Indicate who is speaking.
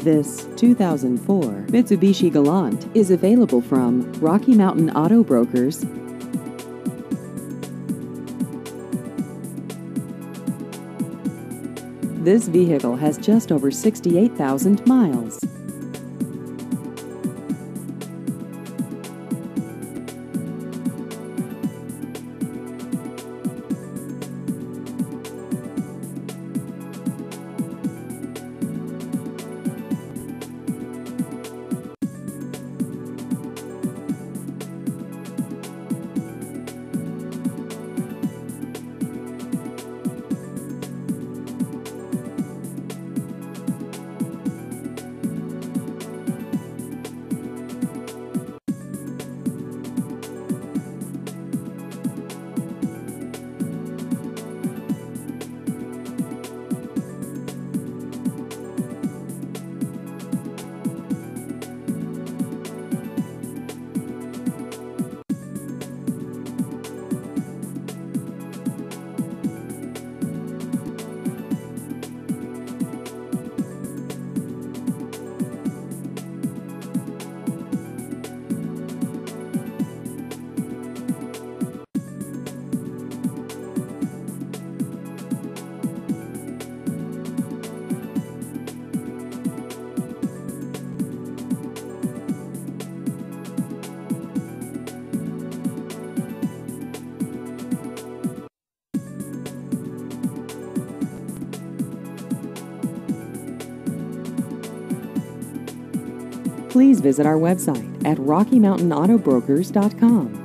Speaker 1: This 2004 Mitsubishi Galant is available from Rocky Mountain Auto Brokers. This vehicle has just over 68,000 miles. Please visit our website at RockyMountainAutobrokers.com.